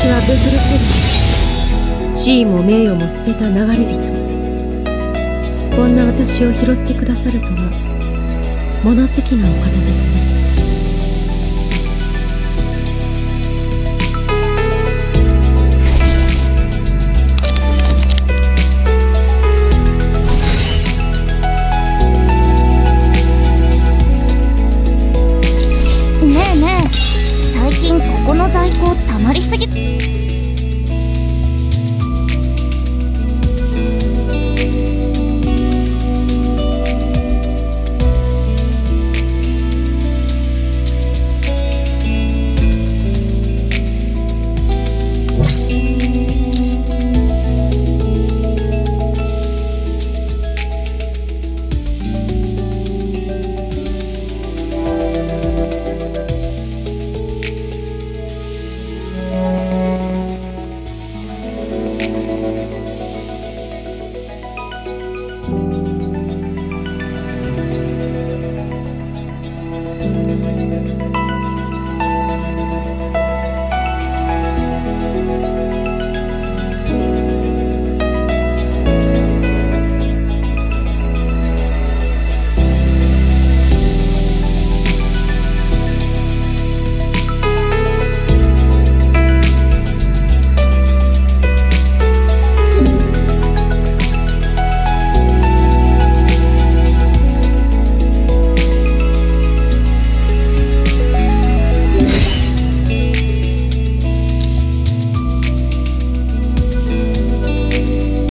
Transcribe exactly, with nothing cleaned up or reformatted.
私はブフルセル、地位も名誉も捨てた流れ人。こんな私を拾ってくださるとは物好きなお方ですね。 ねえねえ、最近ここの在庫たまりすぎ。